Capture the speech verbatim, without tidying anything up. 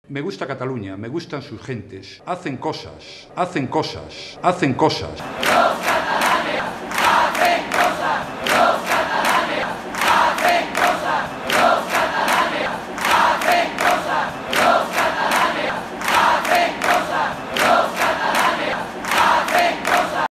Me gusta Cataluña, me gustan sus gentes. Hacen cosas, hacen cosas, hacen cosas.